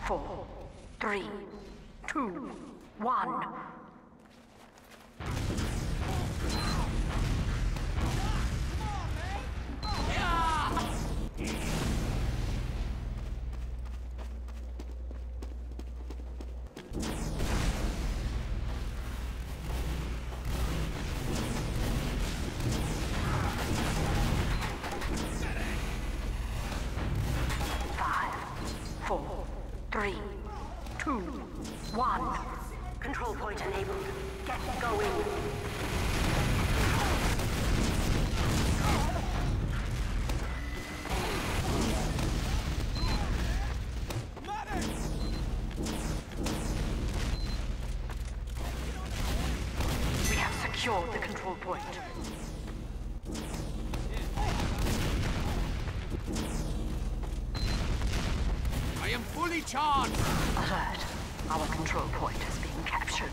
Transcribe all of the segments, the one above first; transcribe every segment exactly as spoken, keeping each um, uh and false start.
four, three, two, one. Four, three, two, one. Control point enabled. Get going. We have secured the control point. I am fully charged! Alert. Our control point is being captured.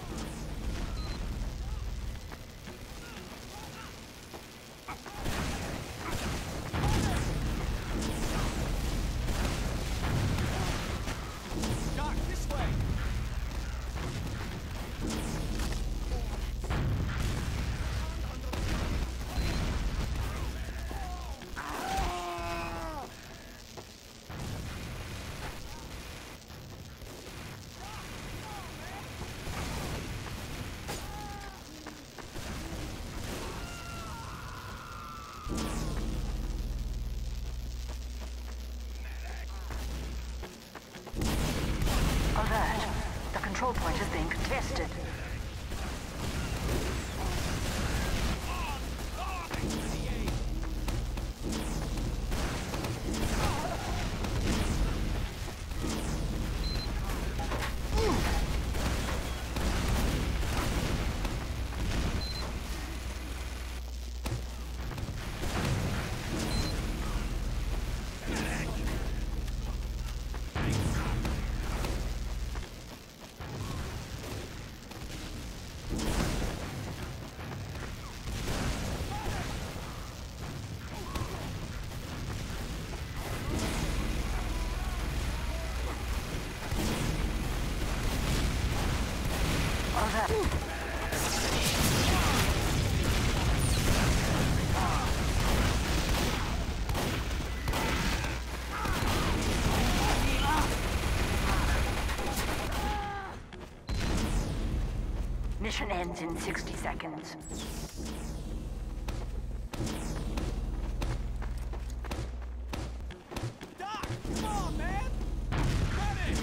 Doc, this way! Alert. The control point is being contested. Mission ends in sixty seconds. Doc, come on, man! Ready!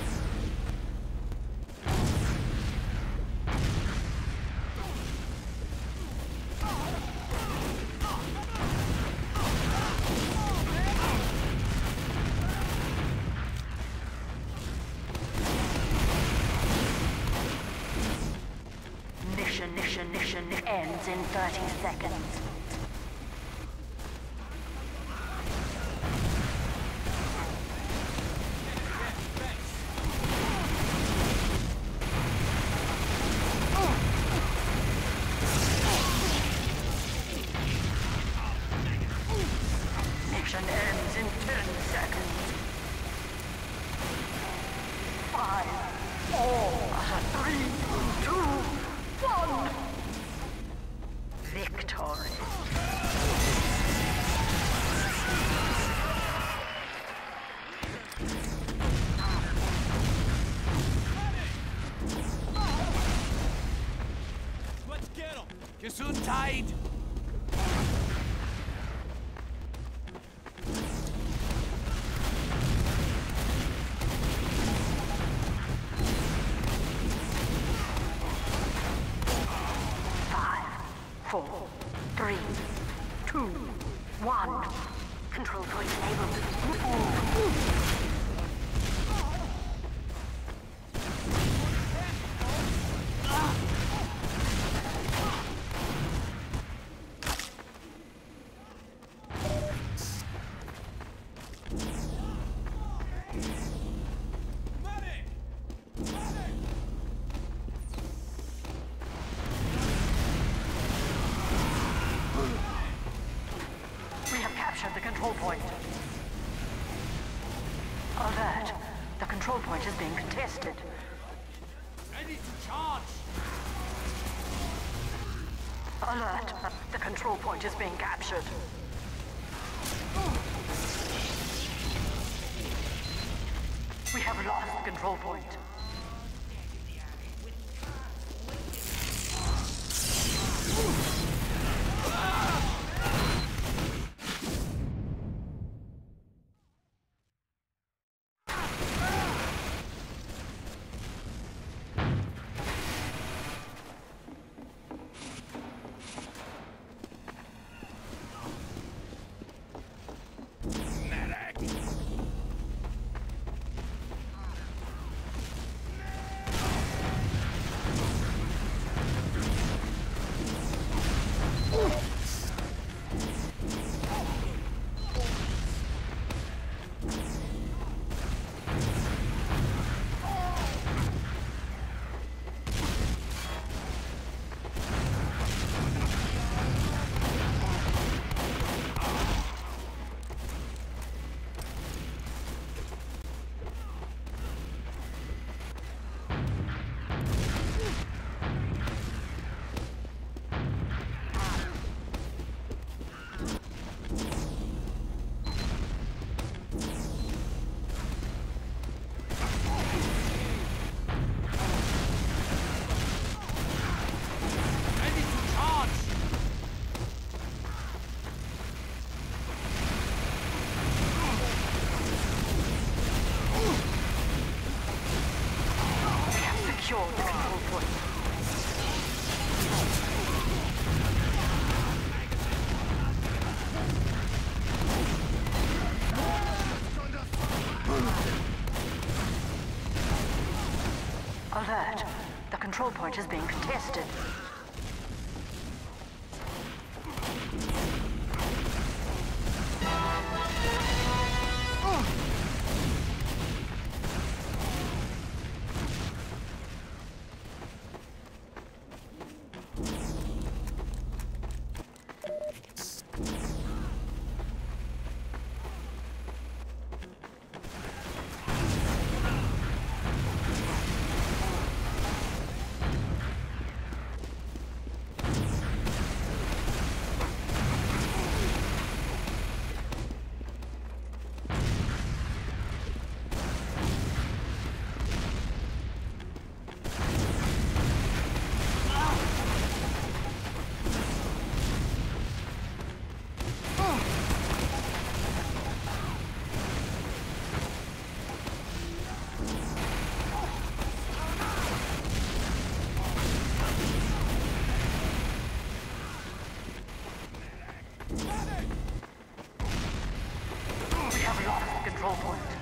Mission, mission, mission ends in thirty seconds. Mission ends in ten seconds. Five, four, three, two, one. Victory. Let's get him! Gesundheit! Four, three, two, one. Control point enabled. The control point. Alert. The control control point is being contested. Ready to charge! Alert! The control point is being captured. We have lost the control point. Secure the control point. Alert! The control point is being contested. We have lost the control point.